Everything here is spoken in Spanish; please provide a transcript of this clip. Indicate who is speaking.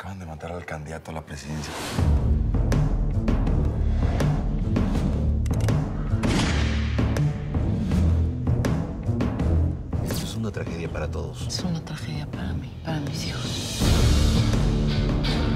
Speaker 1: Acaban de matar al candidato a la presidencia. Esto es una tragedia para todos.
Speaker 2: Es una tragedia para mí, para mis hijos.